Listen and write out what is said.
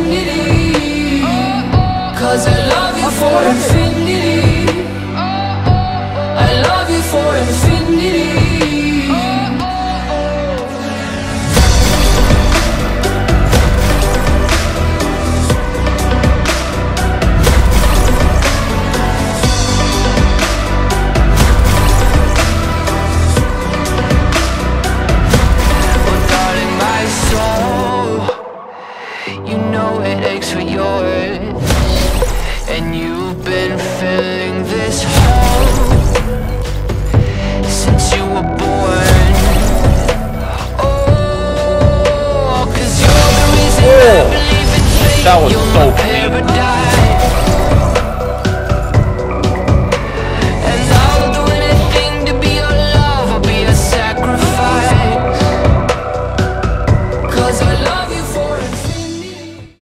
infinity. Cause I love you for infinity. I love you for infinity. You know it aches for yours, and you